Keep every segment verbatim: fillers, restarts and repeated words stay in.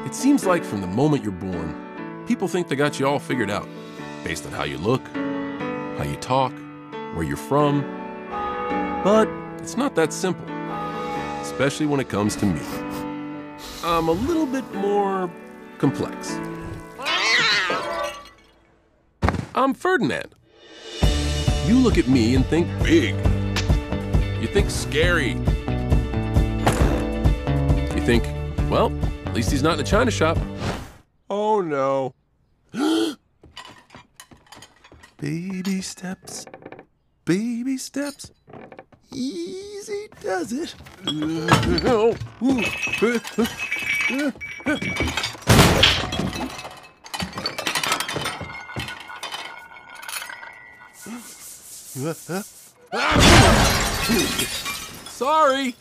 It seems like from the moment you're born, people think they got you all figured out, based on how you look, how you talk, where you're from. But it's not that simple, especially when it comes to me. I'm a little bit more complex. I'm Ferdinand. You look at me and think big. You think scary. You think, well, at least he's not in a china shop. Oh no. Baby steps, baby steps. Easy does it. Sorry.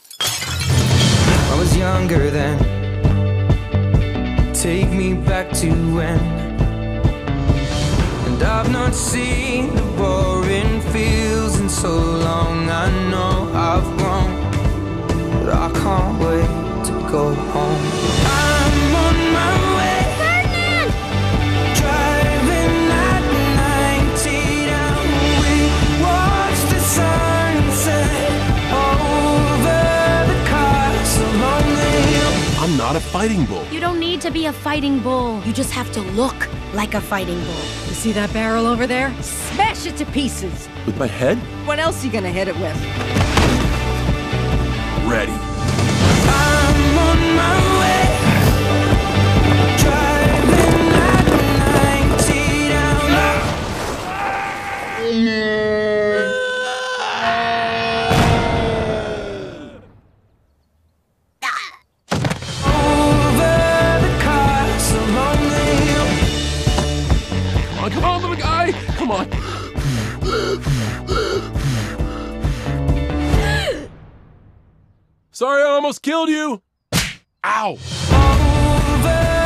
I was younger then. Take me back to when. And I've not seen the boring fields in so long. I know I've grown, but I can't wait to go home. I'm on my way. Ferdinand! Driving at ninety down. We watch the sunset over the castle on the hill. I'm not a fighting bull. You don't need to be a fighting bull. You just have to look like a fighting bull. You see that barrel over there? Smash it to pieces. With my head What else are you gonna hit it with? ready. I'm on my way. Driving at ninety down. Over the castle on the hill. Come on, come on, little guy. Come on. Sorry, I almost killed you. Ow. Over